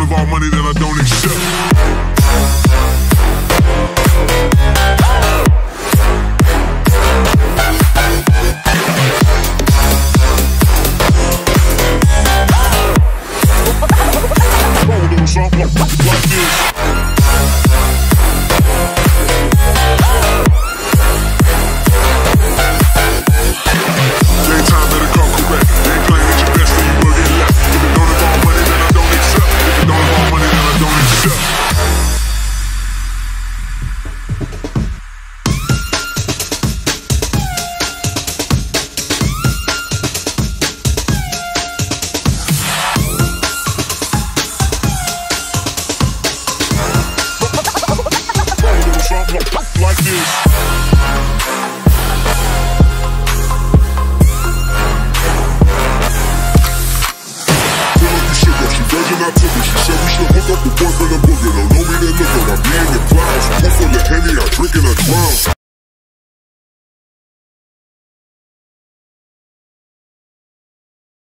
don't involve money, then I don't accept. Something like this. Daytime better come correct. They ain't playing at your best, then you will get left. If it don't involve money, then I don't accept. If it don't involve money, then I don't accept. Something like this. She virgin, I took her. She said we should hook up with boyfriend and booger. Don't know me, then look her. I'm being the clouds. Full full of Henny, I drink in a clown.